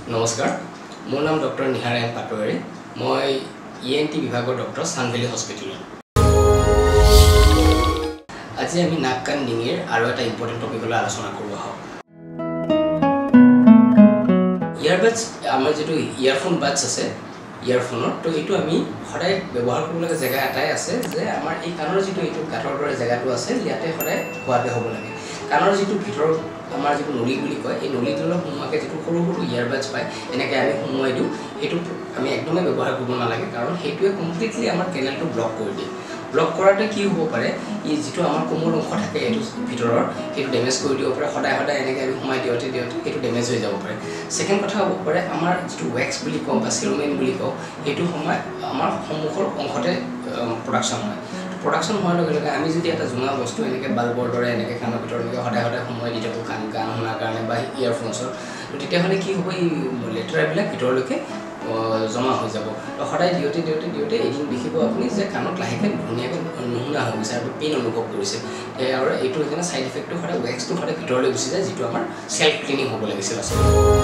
নমস্কাৰ মোৰ নাম ডক্টৰ নিহাৰায়ণ পাটোৱাৰী মই ইএনটি বিভাগৰ ডক্টৰ সানভেলি হস্পিটেলত আজি আমি নাক কাণ ডিঙিৰ আৰু এটা ইম্পৰ্টেণ্ট টপিকলৈ আলোচনা কৰিব আহক ইয়াৰবাডছ আমাৰ যেটো ইয়াৰফোন বাডছ আছে ইয়াৰফোনৰ তো এইটো আমি সদায় ব্যৱহাৰ কৰিব লাগে জেগা এটাই আছে যে আমাৰ এই কাণৰ যেটো এইটো কাঠৰ দৰে জেগাটো আছে ইয়াতে সদায় হোৱাতে হ'ব লাগে কাণৰ যেটো ভিতৰ আমাৰ যেটো নলী বুলি কয় এই নলীটোলৈ সোমাকে যেটো সৰু সৰু ইয়াৰবাডছ পায় এনেকৈ আমি সোমাই দিওঁ এইটো আমি একদমেই ব্যৱহাৰ কৰিব নালাগে কাৰণ সেইটোৱে কমপ্লিটলি আমাৰ কেনেলটো ব্লক কৰি দিয়ে ব্লক কৰাতে কি হ'ব পাৰে ই যেটো আমাৰ কোমল অংশ থাকে এইটো ভিতৰৰ সেইটো ড্যামেজ কৰি দিব পাৰে সদায় সদায় এনেকৈ আমি সোমাই দিওঁতে সেইটো ড্যামেজ হৈ যাব পাৰে সেকেন্ড কথা হ'ব পাৰে আমাৰ যেটো ওয়্যাক্স বুলি কওঁ বা সেৰোমেন বুলি কওঁ এইটো সময় আমাৰ সন্মুখৰ অংশতে প্ৰডাকশন হয় প্ৰডাকশন হোৱাৰ লগে লগে আমি যদি এটা জুঙা বস্তু এনেকৈ বাল্বৰ দৰে এনেকৈ কাণৰ ভিতৰলৈকে সদায় সদায় সময় দি থাকোঁ গান শুনাৰ কাৰণে বা ইয়াৰফোনছৰ তো তেতিয়াহ'লে কি হ'ব এই লেতেৰাবিলাক ভিতৰলৈকে জমা হৈ যাব তো সদায় দিওঁতে এদিন দেখিব আপুনি যে কাণত লাহেকৈ ধুনীয়াকৈ নুশুনা হৈ গৈছে আৰু পেইন অনুভৱ কৰিছে আৰু এইটো সেইকাৰণে ছাইড ইফেক্টটো সদায় ওয়্যাক্সটো সদায় ভিতৰলৈ গুচি যায় যিটো আমাৰ সেল্ফ ক্লিনিং হ'ব লাগিছিল আচলতে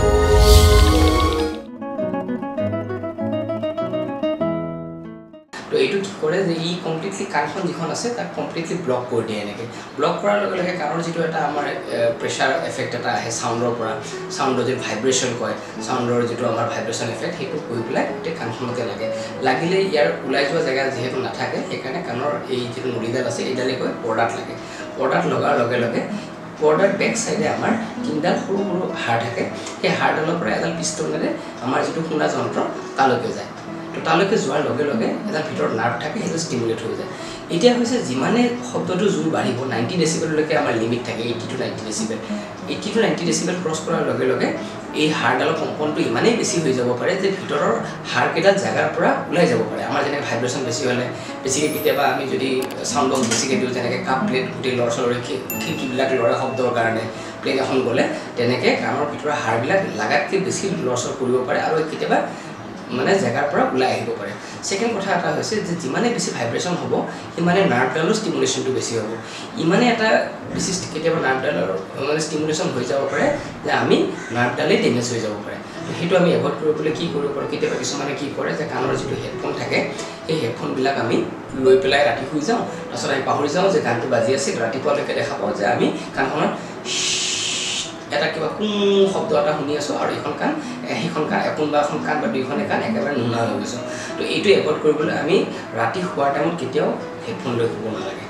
তো এইটো কি কৰে যে ই কমপ্লিটলি কাণখন যিখন আছে তাক কমপ্লিটলি ব্লক কৰি দিয়ে এনেকৈ ব্লক কৰাৰ লগে লগে কাণৰ যিটো এটা আমাৰ প্ৰেছাৰ এফেক্ট এটা আহে চাউণ্ডৰ পৰা চাউণ্ডৰ যে ভাইব্ৰেশ্যন কয় চাউণ্ডৰ যিটো আমাৰ ভাইব্ৰেশ্যন এফেক্ট সেইটো কৰি পেলাই গোটেই কাণখনতে লাগিলে ইয়াৰ ওলাই যোৱা জেগা যিহেতু নাথাকে সেইকাৰণে কাণৰ এই যিটো নলীডাল আছে এইডালে কয় পৰ্দাত লাগে পৰ্দাত লগাৰ লগে লগে পৰ্দাৰ বেক সাইডে আমাৰ তিনডাল সৰু সৰু হাড় থাকে সেই হাড়ডালৰ পৰা এডাল পিষ্টনেৰে আমাৰ যিটো শুনা যন্ত্ৰ তালৈকে যায় তো তালৈকে যোৱাৰ লগে লগে এটা ভিতৰত নাৰ্ভ থাকে সেইটো ষ্টিমুলেট হৈ যায় এতিয়া হৈছে যিমানে শব্দটো জোৰ বাঢ়িব 90 ডেসিবেললৈকে আমাৰ লিমিট থাকে 80 to 90 decibel 80 to 90 decibel cross কৰাৰ লগে লগে এই হাড়ডালৰ কম্পনটো ইমানেই বেছি হৈ যাব পাৰে যে ভিতৰৰ হাড়কেইডাল জাগাৰ পৰা ওলাই যাব পাৰে আমাৰ যেনে ভাইব্ৰেশ্যন বেছি হ'লে বেছিকৈ কেতিয়াবা আমি যদি সাউণ্ড বক্স বেছিকৈ দিওঁ যেনেকৈ কাপ প্লেট গোটেই লৰচলৰে খিৰিকীবিলাক লৰা শব্দৰ কাৰণে প্লেট এখন গ'লে তেনেকৈ কাণৰ ভিতৰৰ হাড়বিলাক লাগাতকৈ বেছি লৰচৰ কৰিব পাৰে আৰু কেতিয়াবা মানে জাগাৰ পৰা ওলাই আহিব পাৰে সেকেন্ড কথা এটা হৈছে যে যিমানে বেছি ভাইব্ৰেশ্যন হ'ব সিমানে নাৰ্ভডালৰ ষ্টিমুলেশ্যনটো বেছি হ'ব ইমানে এটা বেছি কেতিয়াবা নাৰ্ভডালৰ মানে ষ্টিমুলেশ্যন হৈ যাব পাৰে যে আমি নাৰ্ভডালেই ডেমেজ হৈ যাব পাৰে সেইটো আমি এভইড কৰিবলৈ কি কৰিব পাৰোঁ কেতিয়াবা কিছুমানে কি কৰে যে কাণৰ যিটো হেডফোন থাকে সেই হেডফোনবিলাক আমি লৈ পেলাই ৰাতি শুই যাওঁ তাৰপিছত আমি পাহৰি যাওঁ যে গানটো বাজি আছিল ৰাতিপুৱালৈকে দেখা পাওঁ যে আমি কাণখনত এটা কিবা শব্দ এটা শুনি আছো আৰু এখন কাণ এখন কাণ বা দুইখনে কাণ একেবাৰে নুশুনা হৈ গৈছে তো এইটো এভইড কৰিবলৈ আমি ৰাতি শুৱাৰ টাইমত কেতিয়াও হেডফোন লৈ শুব নালাগে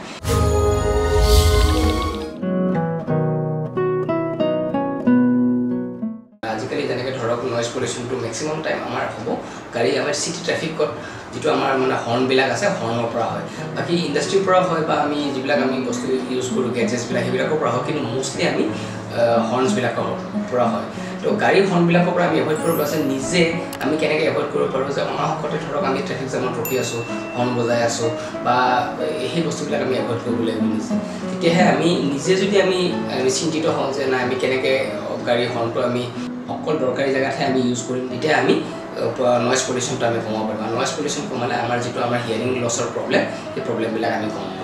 আজিকালি যেনেকৈ ধৰক নইজ পলিউশ্যনটো মেক্সিমাম টাইম আমাৰ হ'ব গাড়ী আমাৰ চিটি ট্ৰেফিকত যেটো আমাৰ মানে হৰ্ণবিলাক আছে হৰ্ণৰ পৰা হয় বাকি ইণ্ডাষ্ট্ৰিৰ পৰা হয় বা আমি যিবিলাক আমি বস্তু ইউজ কৰোঁ গেজেছবিলাক সেইবিলাকৰ পৰা হয় কিন্তু মোষ্টলি আমি হৰ্ণছবিলাকৰ পৰা হয় তো গাড়ীৰ হৰ্ণবিলাকৰ পৰা আমি এভইড কৰিব আছে নিজে আমি কেনেকৈ এভইড কৰিব পাৰোঁ যে অনাহকতে ধৰক আমি ট্ৰেফিক জামত ৰখি আছোঁ হৰ্ণ বজাই আছোঁ বা সেই বস্তুবিলাক আমি এভইড কৰিব লাগিব নিজে তেতিয়াহে আমি নিজে যদি আমি চিন্তিত হওঁ যে নাই আমি কেনেকৈ গাড়ীৰ হৰ্ণটো আমি অকল দৰকাৰী জেগাতহে আমি ইউজ কৰিম তেতিয়া আমি নইজ পলিউশ্যনটো আমি কমাব পাৰিম নইজ পলিউশ্যন কমালে আমাৰ যিটো আমাৰ হিয়াৰিং লছৰ প্ৰব্লেম সেই প্ৰব্লেমবিলাক আমি কমাব